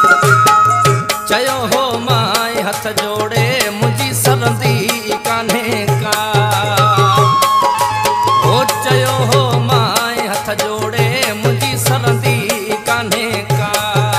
चयो हो माए हथ जोड़े मुझी सरंदी कान्हे का। ओ चयो हो माए हथ जोड़े मुझी सरंदी कान्हे का।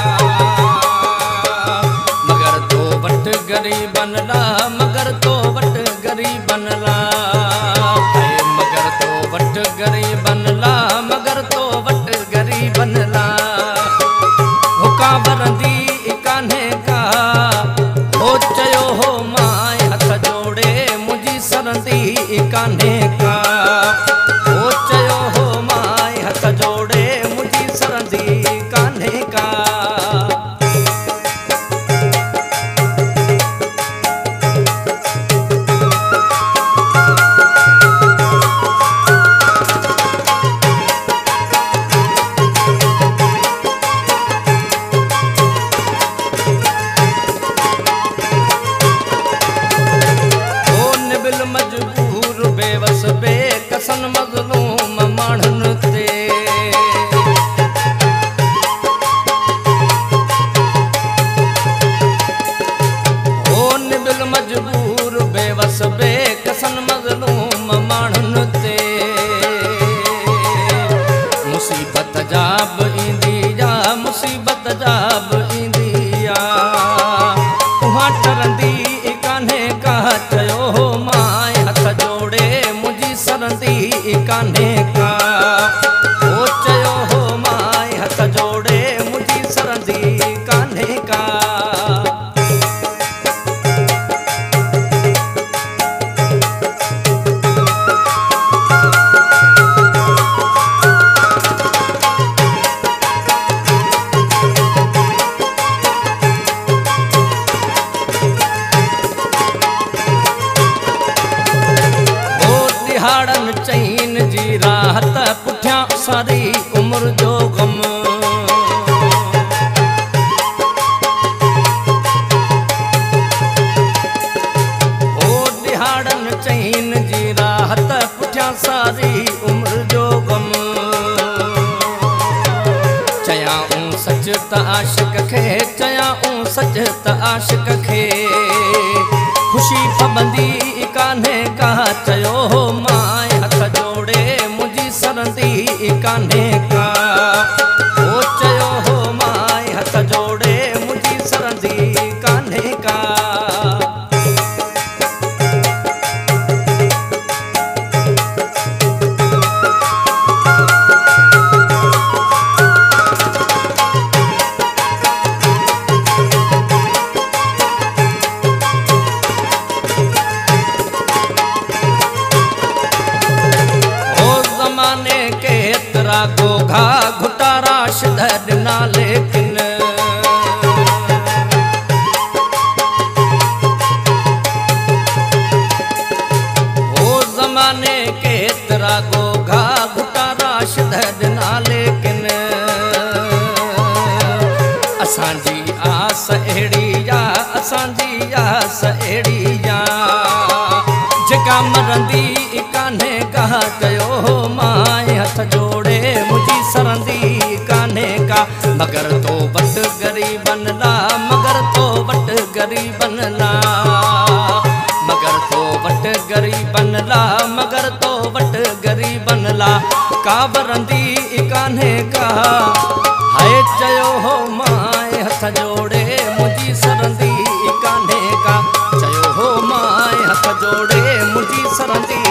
मगर तो वट गरीबन ला, मगर तो वट गरीबन ला, मगर तो वट गरीबन ला, मगर तो वट गरीबन ला। हुका वरंदी कान्हे का। ओ चयो हो माए हथ जोड़े मुझी सरंदी कान्हे का। ओ चयो हो माए हथ जोड़े मुझी सरंदी कान्हे का। मजबूर बेवस बेकसन मज़लूम माण्हुन ते। ओ निबिल मजबूर बेवस बेकसन मज़लूम माण्हुन ते। मुसीबत जाब ईंदी या मुसीबत जाब ईंदी या उहा टरंदी कान्हे का। चयो हो माए हथ जोड़े मुझी सरंदी कान्हे का। ओ चयो हो माए हथ जोड़े मुझी सरंदी कान्हे का। दिहाड़न चईन जी राहत पुठियां सारी उम्र जो गम। ओ दिहाड़न चईन जी राहत पुठियां सारी उम्र जो गम। चयाऊं सच त आशिक खे, चयाऊं सच त आशिक खे। खुशी पबंदी कान्हे का। चयो हो माए हथ जोड़े मुझी सरंदी कान्हे का। ओ चयो हो माए हथ जोड़े मुझी सरंदी कान्हे का। ज़माने के एतरा गोघा घुटा राशिद ॾिना लेकिन। ओ ज़माने के एतरा गोघा घुटा राशिद ॾिना लेकिन। असांजी आस अहिड़ी या, असांजी आस अहिड़ी या जेका मरंदी कान्हे का। चयो हो माए हथ जोड़े मुझी सरंदी कान्हे का। मगर तो वट गरीबन ला, मगर तो वट गरीबन ला, मगर तो वट गरीबन ला, मगर तो वट गरीबन ला। का वरंदी कान्हे का। हाय चयो हो माए हथ जोड़े मुझी सरंदी कान्हे का। चयो हो माए हथ जोड़े मुझी सरंदी